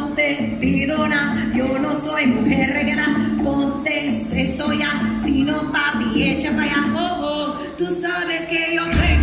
no te pido nada, yo no soy mujer regalada, ponte eso ya, si no papi echa para allá, oh, oh, tú sabes que yo creo.